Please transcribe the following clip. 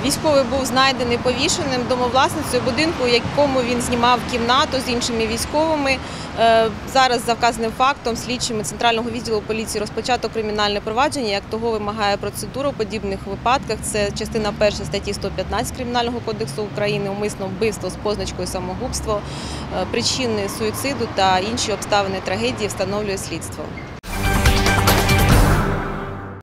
Військовий був знайдений повішеним домовласницею будинку, в якому він знімав кімнату з іншими військовими. Зараз за вказаним фактом слідчими Центрального відділу поліції розпочато кримінальне провадження, як того вимагає процедура у подібних випадках. Це частина 1 статті 115 Кримінального кодексу України, умисне вбивство з позначкою самогубство, причини суїциду та інші обставини трагедії встановлює слідство.